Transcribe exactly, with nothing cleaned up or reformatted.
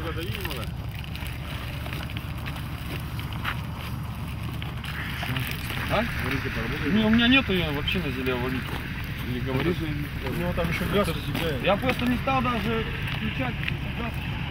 А? Не, у меня нету ее вообще на зеле ловить. Или говоришь, у него там еще газ разъезжает. Я просто не стал даже включать газ.